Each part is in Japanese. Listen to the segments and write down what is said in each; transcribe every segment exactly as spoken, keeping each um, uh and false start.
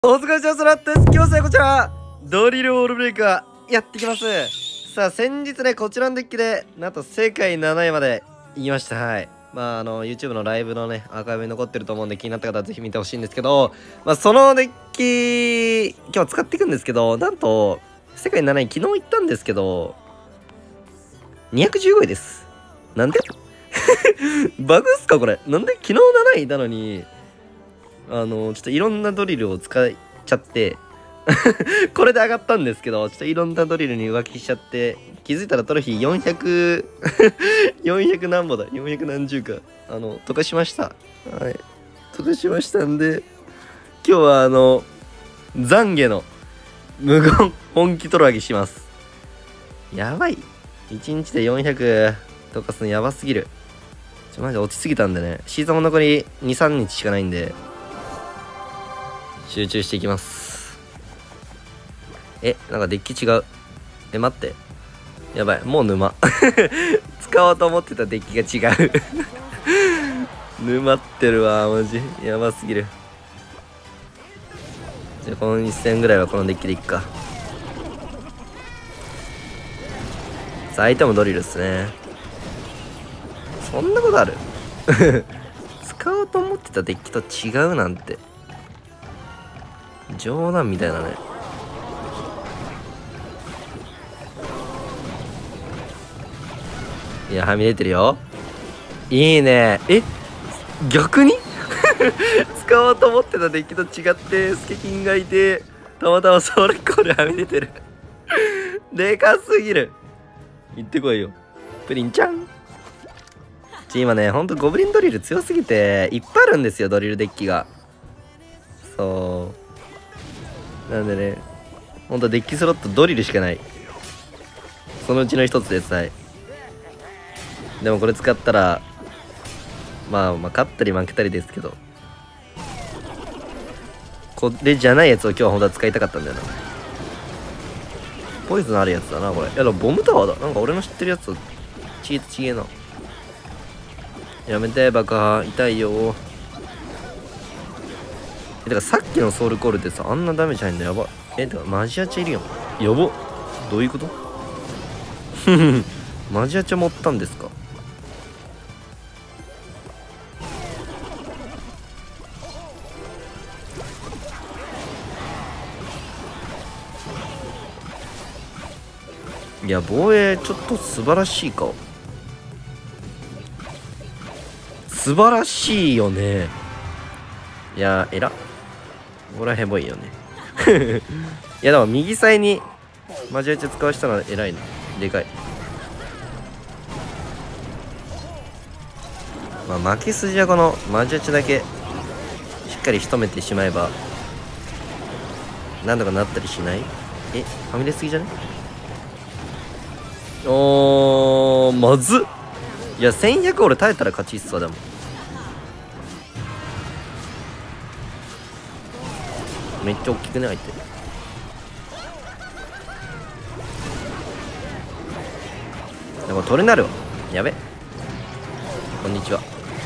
お疲れ様です。今日はこちらドリルオールブレイカーやってきます。さあ先日ねこちらのデッキでなんと世界なないまで行きました。はい、まああの YouTube のライブのねアーカイブに残ってると思うんで気になった方はぜひ見てほしいんですけど、まあそのデッキ今日使っていくんですけど、なんと世界なない昨日行ったんですけどにひゃくじゅうごいです。なんでバグっすかこれ。なんで昨日なないなのにあのちょっといろんなドリルを使っちゃってこれで上がったんですけど、ちょっといろんなドリルに浮気しちゃって気づいたらトロフィーよんひゃく よんひゃく何ぼだよんひゃく何十かあの溶かしました。はい、溶かしましたんで今日はあの懺悔の無言本気トロ上げします。やばい、いちにちでよんひゃく溶かすのやばすぎる。ちょマジ落ちすぎたんでね、シーズンも残りにさんにちしかないんで集中していきます。え、なんかデッキ違う。え、待って。やばい、もう沼。使おうと思ってたデッキが違う。沼ってるわ、マジ。やばすぎる。じゃあこのいっ戦ぐらいはこのデッキでいっか。さあ、相手もドリルっすね。そんなことある？使おうと思ってたデッキと違うなんて。冗談みたいなね。いやはみ出てるよ。いいね。え逆に使おうと思ってたデッキと違ってスケキンがいてたまたまそれっこではみ出てる。でかすぎる。行ってこいよプリンちゃん。ち今ねほんとゴブリンドリル強すぎていっぱいあるんですよ、ドリルデッキが。そうなんでね、ほんとデッキスロットドリルしかない。そのうちの一つです。はい。でもこれ使ったらまあまあ勝ったり負けたりですけど、これじゃないやつを今日は本当は使いたかったんだよな。ポイズンあるやつだなこれ。いやボムタワーだ。なんか俺の知ってるやつちげえちげえな。やめてバカ、痛いよ。え、だからさっきのソウルコールってさあんなダメージ入んのやば。え、だからマジアチャいるやん。やば。どういうことマジアチャ持ったんですか。いや防衛ちょっと素晴らしいか。素晴らしいよね。いやえらっ、これはヘボいよね。いやでも右サイにマジアチャ使わしたら偉いな。でかい。まあ負け筋はこのマジアチャだけしっかり仕留めてしまえばなんとかなったりしない？えはみ出すぎじゃね？おーまずっ。いやせんひゃく俺耐えたら勝ちっすわ。でもめっちゃ大きくね相手。でも取れなるわ。やべ。こんにちは。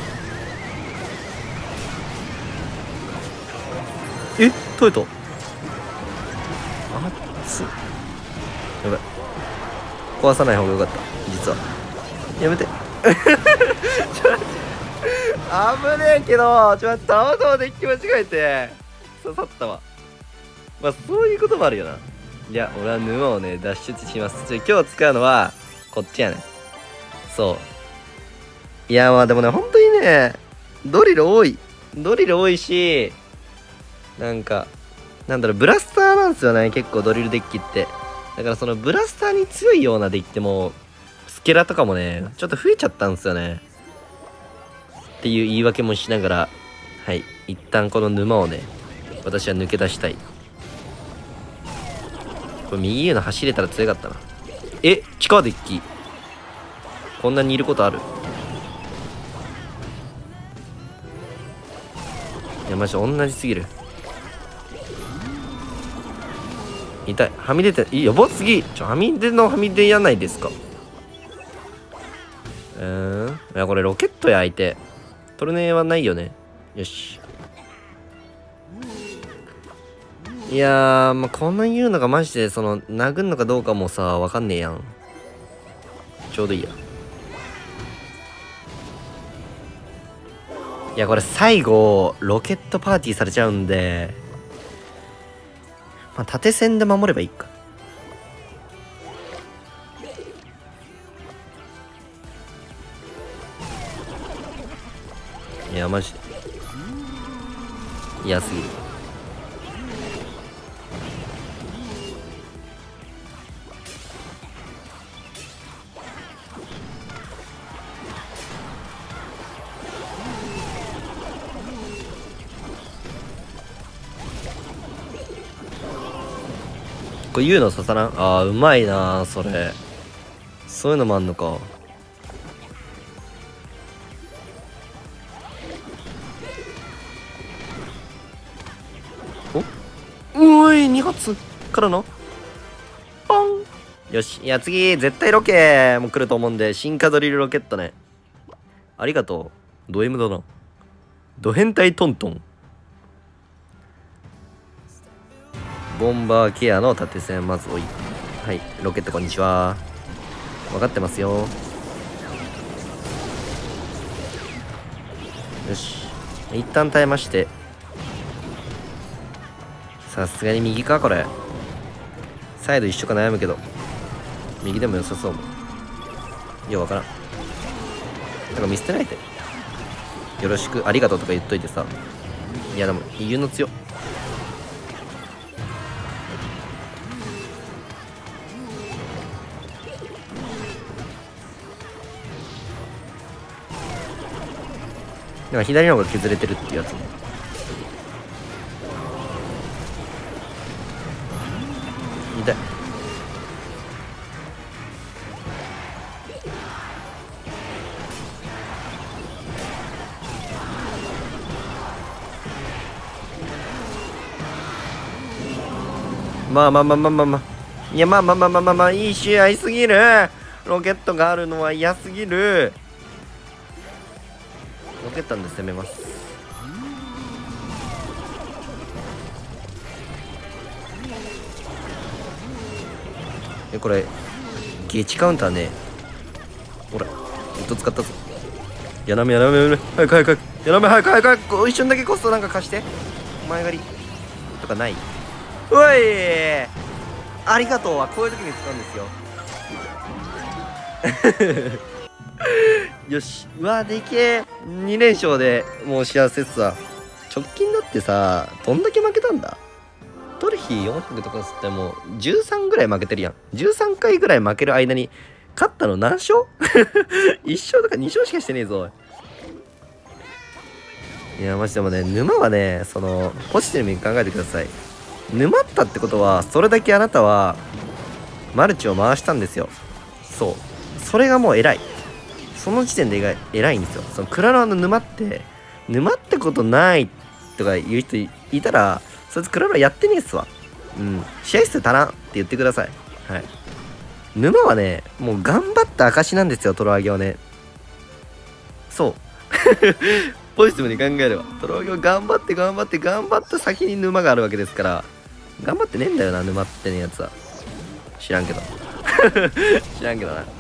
え取れた。あっつ。やばい、壊さない方がよかった実は。やめて。ちょっと危ねえけどちょっとたまたまデッキ間違えて刺さったわ。まあそういうこともあるよな。いや俺は沼をね脱出します。ちょ今日使うのはこっちやね。そういやまあでもね本当にねドリル多い。ドリル多いしなんかなんだろうブラスターなんですよね結構ドリルデッキって。だからそのブラスターに強いようなデッキでもスケラとかもねちょっと増えちゃったんですよねっていう言い訳もしながら、はい一旦この沼をね私は抜け出したい。これ右への走れたら強かったな。え地下デッキこんなにいることある？いやマジ同じすぎる。痛い。はみ出てやばすぎ。ちょはみ出のはみ出やないですか。うーんいやこれロケットや相手トルネはないよね。よしいやー、まあ、こんなん言うのがマジでその殴んのかどうかもさわかんねえやん。ちょうどいいや。いやこれ最後ロケットパーティーされちゃうんで、まあ縦線で守ればいいか。いやマジで嫌すぎる。これ言うの刺さらん。あーうまいなーそれ。そういうのもあんのか。おおいに発からのポン。よし。いや次絶対ロケも来ると思うんで、進化ドリルロケットね。ありがとう。ド M だな。ド変態トントン。ボンバーケアの縦線まず置いて、はい。ロケットこんにちは。分かってますよ。よし。一旦耐えまして。さすがに右かこれ。サイド一緒か悩むけど右でも良さそう。いや分からん。なんか見捨てないでよろしくありがとうとか言っといてさ。いやでも言うの強っ。なんか左の方が削れてるっていうやつも。痛い。まあまあまあまあまあまあ。いやまあまあまあまあまあまあいい試合すぎる。ロケットがあるのは嫌すぎる。ロケットで攻めます。えこれゲチカウンターね。ほらずっと使ったぞ。やなめやなめやなめ早く早く早くやなめ早く早く早く一瞬だけコストなんか貸して。前借りとかない。おいありがとうはこういう時に使うんですよ。よしうわでけえに連勝でもう幸せっすわ。直近だってさどんだけ負けたんだ。トルヒーよんひゃくとかっつってもうじゅうさんぐらい負けてるやん。じゅうさんかいぐらい負ける間に勝ったの何勝いっ勝とかに勝しかしてねえぞ。いやマジでもね沼はねそのポジティブに考えてください。沼ったってことはそれだけあなたはマルチを回したんですよ。そうそれがもう偉い。その時点で偉いんですよ。そのクラロワの沼って沼ってことないとか言う人いたらそいつクラロワやってねえっすわ。うん試合数足らんって言ってください。はい。沼はねもう頑張った証なんですよ。トロアゲはねそうポジティブに考えればトロアゲは頑張って頑張って頑張った先に沼があるわけですから、頑張ってねえんだよな沼ってねえやつは。知らんけど知らんけどな。うん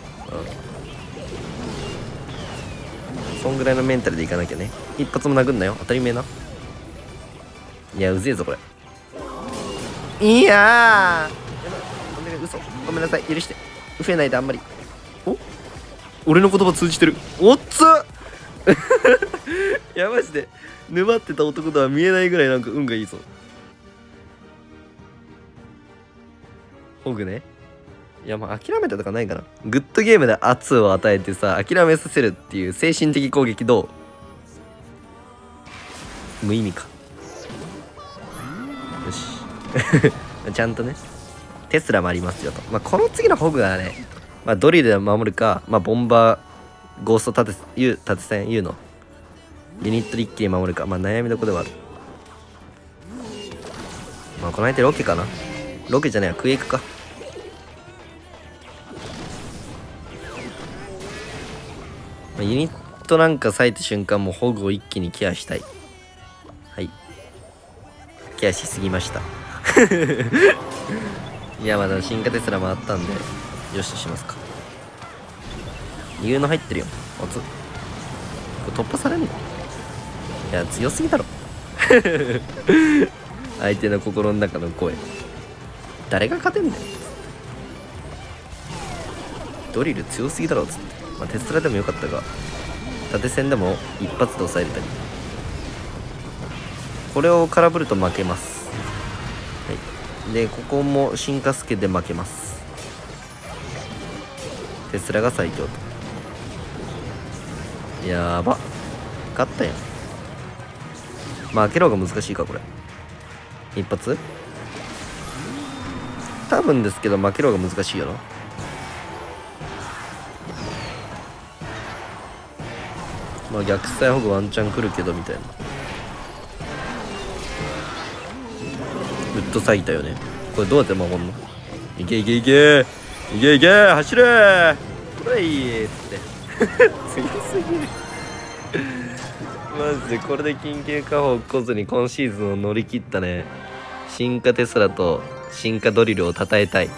そんぐらいのメンタルでいかなきゃね。一発も殴んなよ当たり前な。いやうぜえぞこれ。いやー嘘ごめんなさい許して。増えないであんまり。お俺の言葉通じてる。おっついやマジで沼ってた男とは見えないぐらいなんか運がいいぞ。ホグね。いやまあ諦めたとかないかな。グッドゲームで圧を与えてさ諦めさせるっていう精神的攻撃どう。無意味か。よしちゃんとねテスラもありますよと。まあこの次のホグはね、まあ、ドリルで守るか、まあ、ボンバーゴースト縦線縦線 U のユニットで一気に守るか、まあ悩みどこではある。まあこの相手ロケかな。ロケじゃねえやクエイクか。まあ、ユニットなんか割いた瞬間もうホグを一気にケアしたい。はいケアしすぎましたいやまだ進化テスラ回ったんでよしとしますか。言うの入ってるよ。おつこれ突破されんの？いや強すぎだろ。相手の心の中の声、誰が勝てんだよ。ドリル強すぎだろっつって、まあ、テスラでもよかったが縦線でも一発で抑えれたり、これを空振ると負けます。はい、でここも進化スケで負けます。テスラが最強と。やば、勝ったやん。負けろが難しいかこれ。一発多分ですけど負けろが難しいよな。まあ逆スタイホグワンチャン来るけどみたいな。ウッド咲いたよね。これどうやって守んの？いけいけいけいけいけ走れーこれいいっつって強すぎる。マジでこれで緊急下放来ずに今シーズンを乗り切ったね。進化テスラと進化ドリルを称えたい。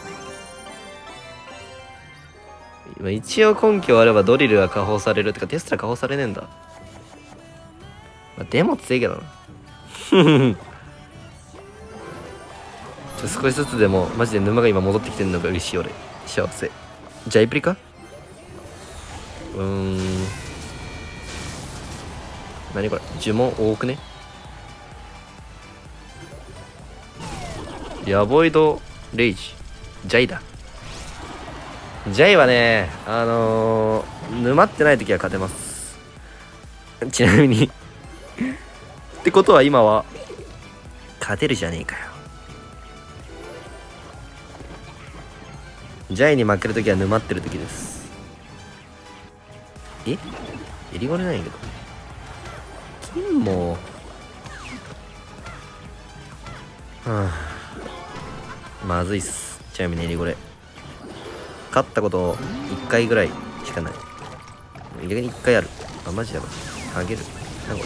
一応根拠あればドリルが下放されるってかテスラ下放されねえんだ。まあ、でも強いけどな。ちょ少しずつでもマジで沼が今戻ってきてるのが嬉しい俺。幸せ。ジャイプリか？うーん。何これ？呪文多くね？ヤボイドレイジジャイだ。ジャイはね、あのー、沼ってない時は勝てます。ちなみにってことは今は勝てるじゃねえかよ。ジャイに負ける時は沼ってる時です。え？エリゴレないけど金もはあ、まずいっす。ちなみにエリゴレ勝ったこといっかいぐらいしかない。逆にいっかいある。あ、マジやばい。あげる。なんか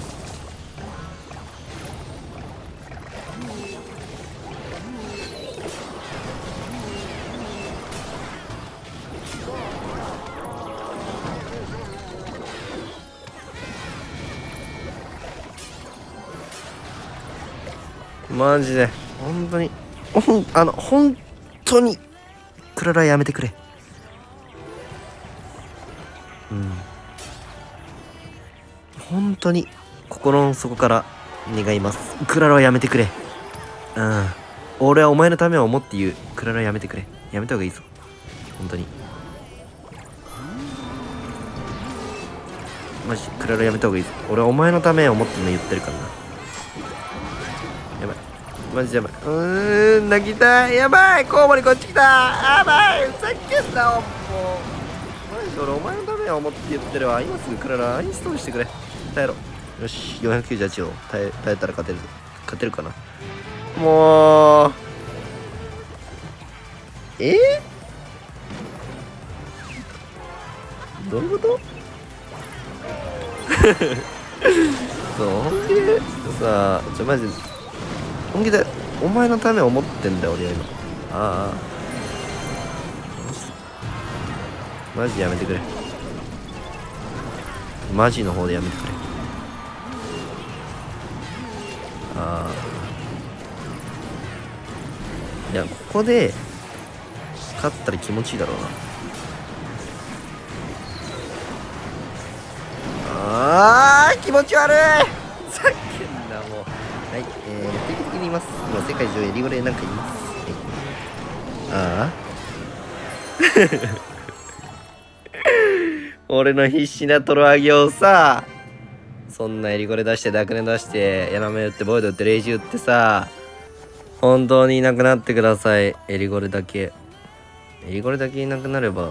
マジで本当にほんあの本当にクララやめてくれ。うん本当に心の底から願います。クララはやめてくれ。うん俺はお前のためを思って言う。クララやめてくれ。やめた方がいいぞ本当に。マジクララやめた方がいいぞ。俺はお前のためを思って言ってるからな。やばいマジでやばい。うーん泣きたい。やばいコウモリこっち来た。やばいふざけんなもうマジで俺お前のためを思って言ってるわ。今すぐクララアインストールしてくれ。耐えろ。よしよんひゃくきゅうじゅうはちを耐え耐えたら勝てるぞ。勝てるかな。もうえー、どういうことそう本気でさあちょマジで本気でお前のためを思ってんだよ俺は今。ああマジやめてくれ。マジの方でやめてくれ。ああいやここで勝ったら気持ちいいだろうな。あー気持ち悪いさっきんだもう。はい、えー、定期的に言います。今世界中エリゴレなんかいます、はい、ああ俺の必死なトロアゲをさ、そんなエリゴレ出してダークネ出してヤナメ打ってボイド打ってレイジ打ってさ、本当にいなくなってください。エリゴレだけエリゴレだけいなくなれば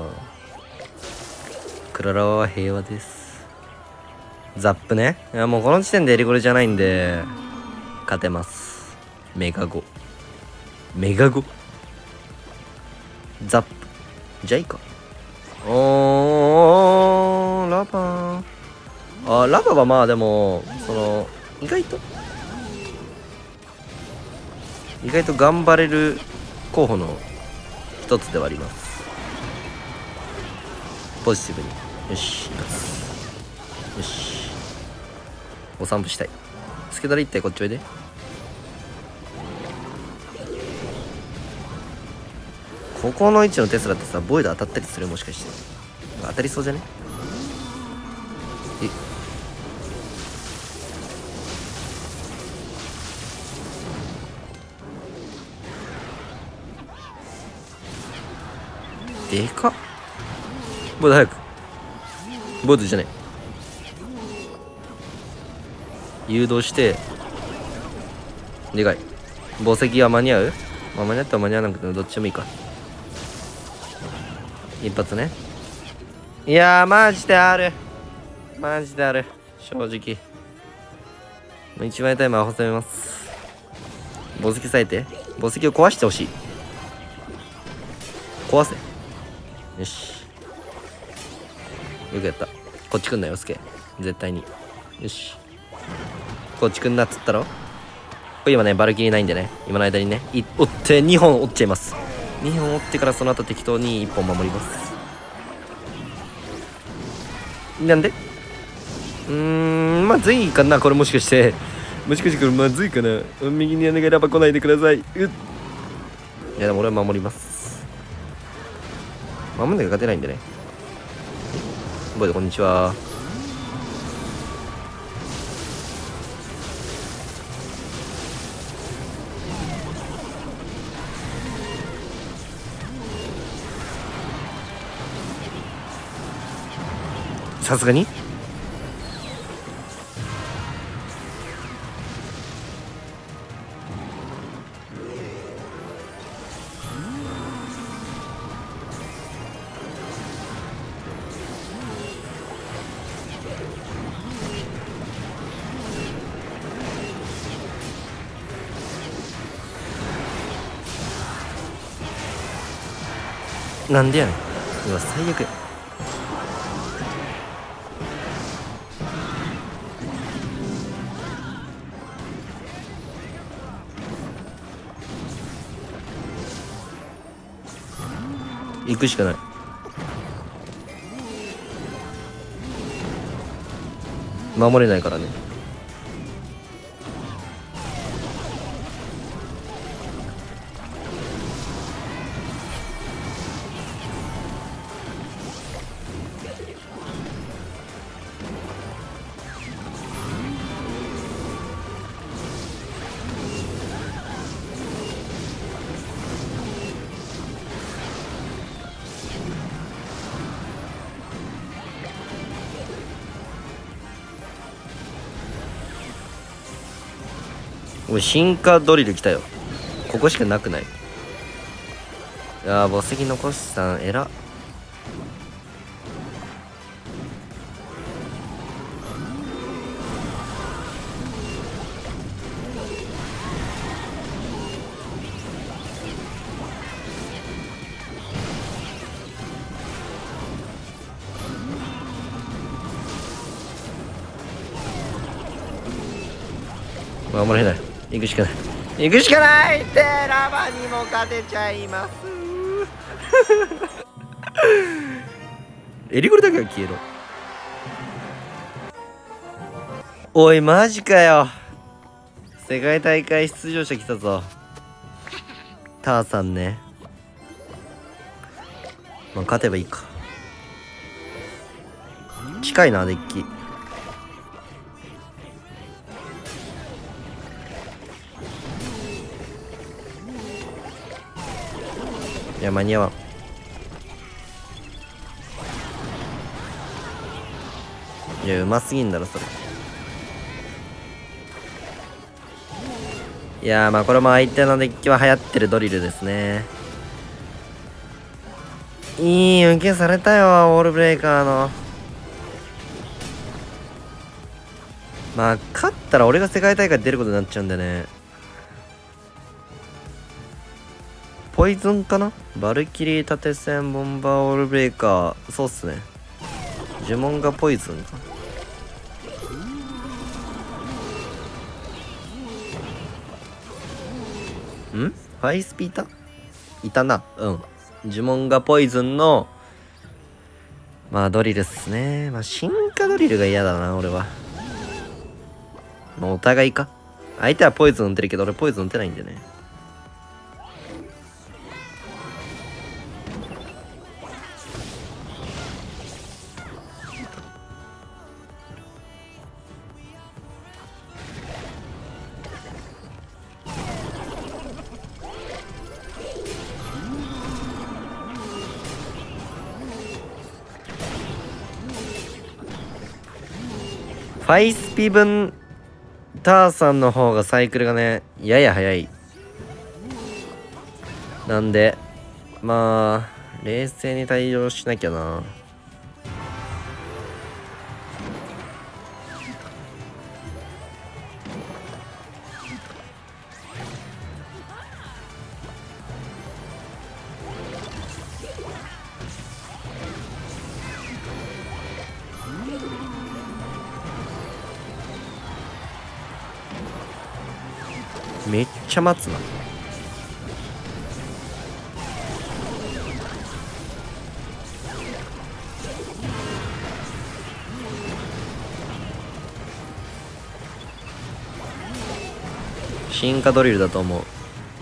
クララは平和です。ザップね。いやもうこの時点でエリゴレじゃないんで勝てます。メガゴメガゴザップジャイか。おーラバーあラバはまあでもその意外と意外と頑張れる候補の一つではあります。ポジティブに。よし、一発。よし。お散歩したい。スケダリってこっちおいで。ここの位置のテスラってさ、ボイド当たったりする？もしかして。当たりそうじゃね？えでかっ。ボイド早く。ボイドじゃねえ。誘導して。でかい。宝石は間に合う？まあ、間に合ったら間に合わなくてもどっちでもいいか。一発ね。いやー、マジである。マジである。正直。一枚タイマー挟めます。宝石咲いて。宝石を壊してほしい。壊せ。よし。よくやった。こっち来んなよ、スケ。絶対に。よし。こっち来んなっつったろ。今ね、バルキリーないんでね。今の間にね、い折ってにほん折っちゃいます。にほん折ってからその後適当にいっぽん守ります。なんでうーん、まずいかな、これもしかして。もしかしてこれまずいかな。右に穴がラバ来ないでください。うっ。いや、でも俺は守ります。守んなきゃ勝てないんでね。ボイドこんにちは。さすがになんでやねん。うわ、最悪。行くしかない。守れないからね。おい、進化ドリル来たよ。ここしかなくない？いやー、宝石残したんえら。守れない。行くしかない。行くしかないってラバにも勝てちゃいます。エリゴルだけは消えろ。おい、マジかよ。世界大会出場者来たぞ。ターさんね。まあ、勝てばいいか。近いな、デッキ。いや、間に合わん。いや、うますぎんだろそれ。いやー、まあこれも相手のデッキは流行ってるドリルですね。いい受けされたよ、オールブレイカーの。まあ勝ったら俺が世界大会出ることになっちゃうんでね。ポイズンかな。バルキリー縦線ボンバーオールブレイカー。そうっすね。呪文がポイズンか。 ファイスピいたいたな。うん呪文がポイズンのまあドリルっすね。まあ進化ドリルが嫌だな俺は。まあお互いか。相手はポイズン打ってるけど俺ポイズン打てないんでね。ファイスピ分ターさんの方がサイクルがねやや早い。なんでまあ冷静に対応しなきゃな。めっちゃ待つな。進化ドリルだと思う。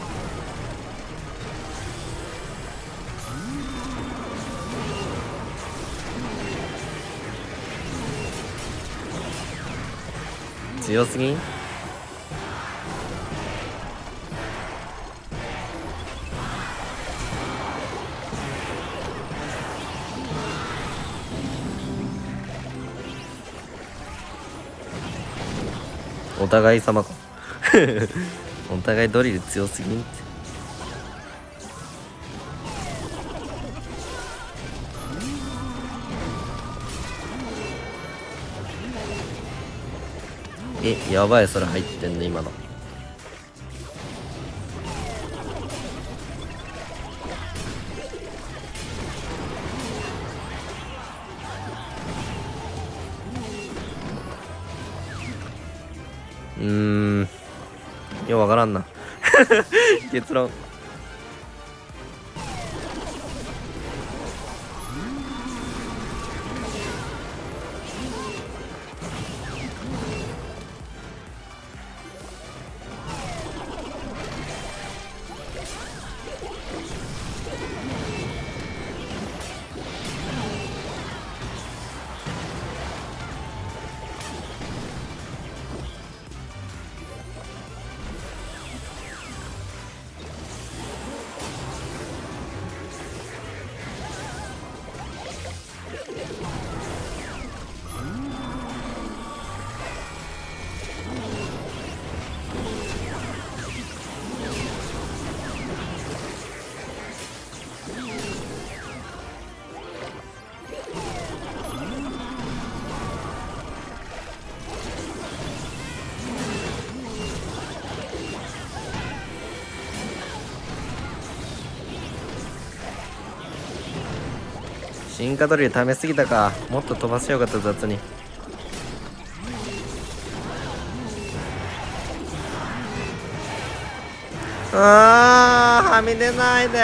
強すぎん？お互い様かお互いドリル強すぎんって。えやばいそれ入ってんね今の。うーんようわからんな結論。進化ドリル溜めすぎたか。もっと飛ばせよかった雑に。あーはみ出ないで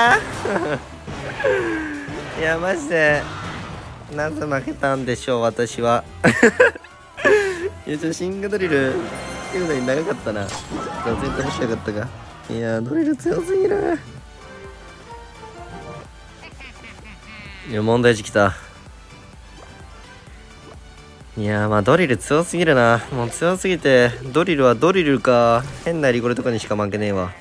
いやマジでなぜ負けたんでしょう私は。いやちょっと進化ドリルっていうのに長かったな。全然面白かったか。いやドリル強すぎる。いや問題児きた。いやまあドリル強すぎるな。もう強すぎてドリルはドリルか変なリゴレとかにしか負けねえわ。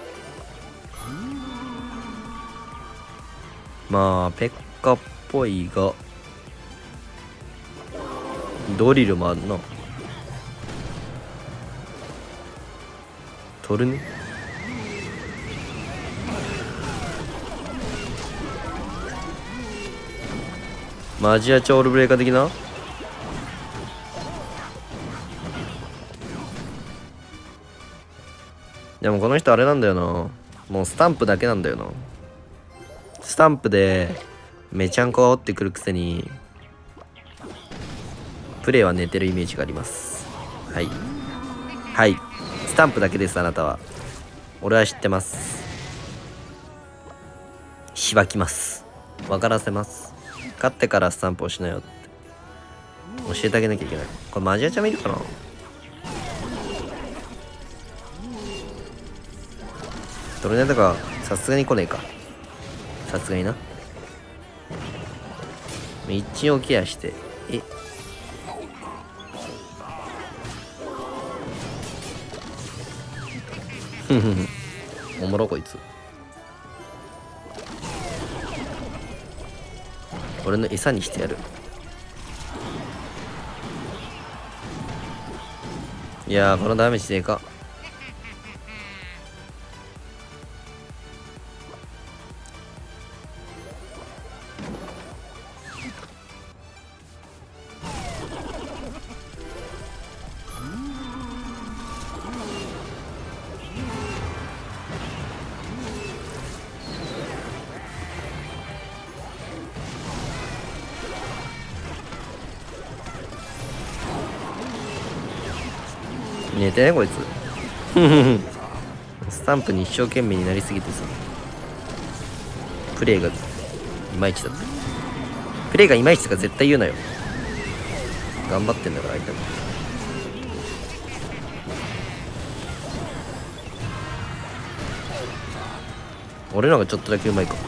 まあペッカっぽいがドリルもあるな。取るね。マジアチョールブレーカー的な。でもこの人あれなんだよな。もうスタンプだけなんだよな。スタンプでめちゃんこ煽ってくるくせにプレイは寝てるイメージがあります。はいはいスタンプだけですあなたは。 俺は知ってます。しばきます。分からせます。勝ってからスタンプをしなよって教えてあげなきゃいけない。これマジアちゃんもいるかな。トルネとかさすがに来ねえか。さすがにな。一応ケアして。えふふふおもろこいつ。俺の餌にしてやる。いやーこのダメージでえか。寝てねこいつスタンプに一生懸命になりすぎてさ、プレイがいまいちだった。プレイがいまいちとか絶対言うなよ。頑張ってんだから相手も。俺のがちょっとだけうまいか。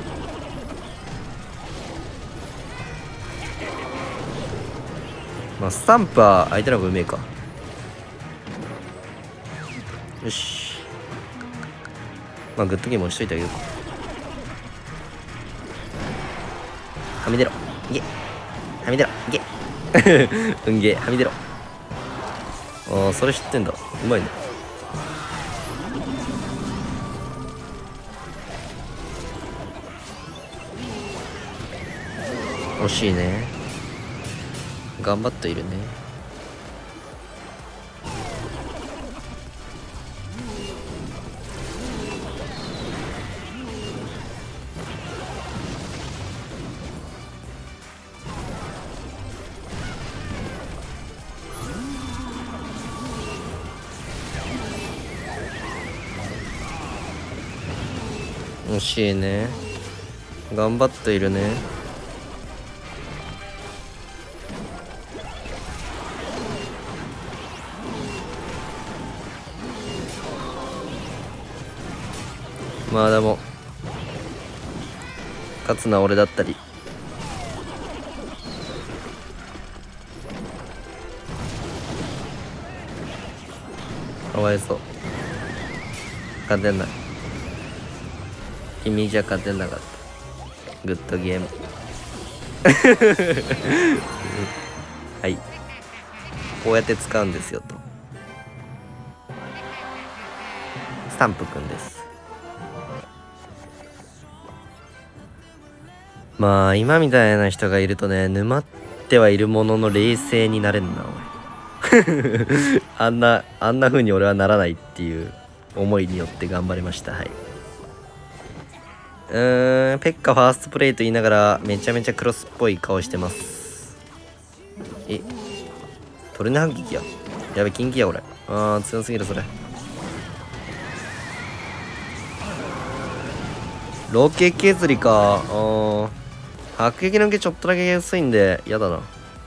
まあスタンプは相手の方がうめえか。よし。まあグッドゲーム押しといてあげようか。はみ出ろ。いけ。はみ出ろ。いけ。うんげえ。はみ出ろ。ああ、それ知ってんだ。うまいね。惜しいね。頑張っているね。惜しいね。頑張っているね。まあでも勝つのは俺だったり。かわいそう。勝てない。君じゃ勝てなかった。グッドゲームはい、こうやって使うんですよと。スタンプくんです。まあ今みたいな人がいるとね、沼ってはいるものの冷静になれんなおいあんなあんな風に俺はならないっていう思いによって頑張りました。はい。うーん、ペッカファーストプレイと言いながらめちゃめちゃクロスっぽい顔してます。え、トルネ反撃や。やべ、近畿や俺。あー強すぎるそれ。ロケ削りか。あー迫撃の毛ちょっとだけ薄いんでやだな。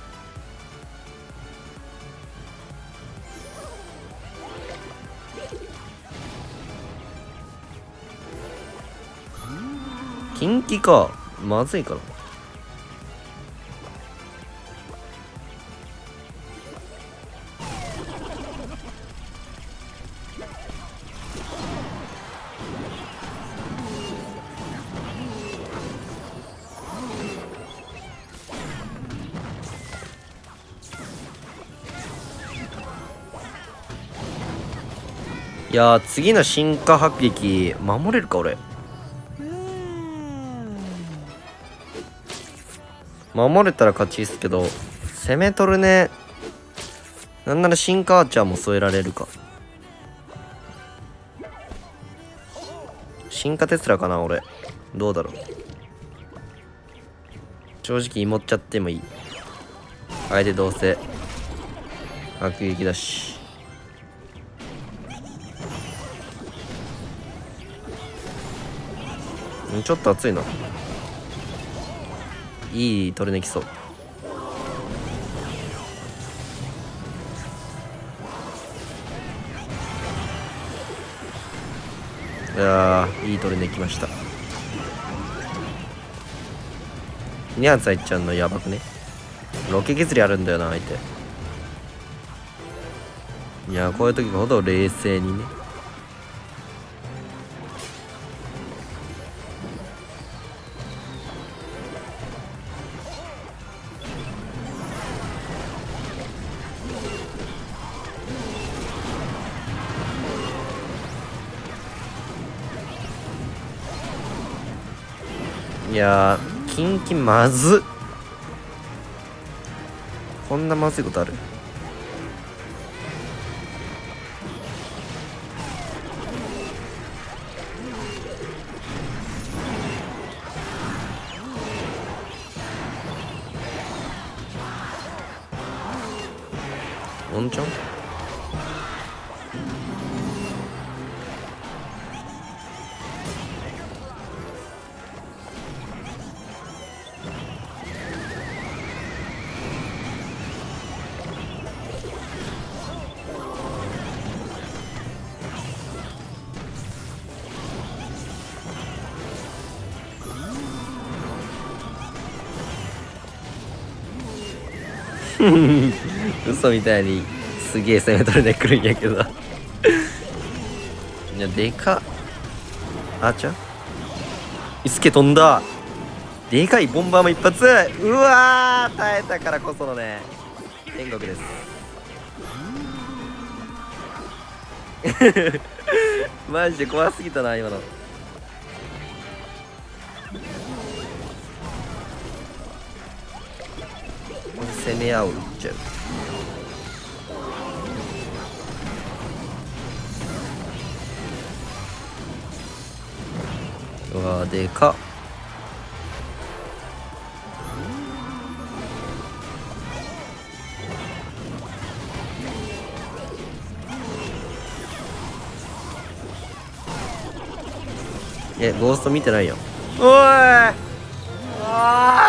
近畿か。まずいかな。いやー次の進化迫撃守れるか俺。守れたら勝ちですけど、攻め取るね。なんなら進化アーチャーも添えられるか。進化テスラかな俺。どうだろう。正直芋っちゃってもいい。相手どうせ迫撃だし。 うん、ちょっと熱いないいトルネ来そう。いやー、いいトルネ来ました。に発入っちゃうのやばくね。ロケ削りあるんだよな相手。いやー、こういう時ほど冷静にね。いやー、キンキンまずっ。こんなまずいことある？オンチョン？嘘みたいにすげえ攻め取れてくるんやけどいやでかっ。あーちゃんイスケ飛んだ。でかいボンバーも一発。うわー、耐えたからこそのね天国ですマジで怖すぎたな今の。攻め合うっちゃう。うわーでかっ。え、ゴースト見てないよ。おいあ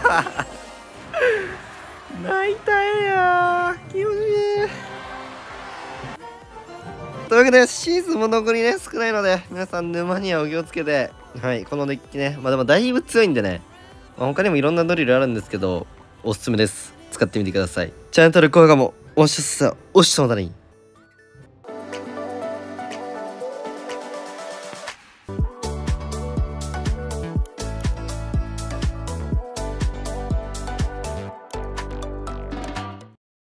泣いたんやー、気持ちいい。というわけでシーズンも残りね少ないので皆さん沼にはお気をつけて。はい、このデッキね、まあでもだいぶ強いんでね、まあ、他にもいろんなドリルあるんですけどおすすめです。使ってみてください。チャンネル登録もおしゃさおしそうだね。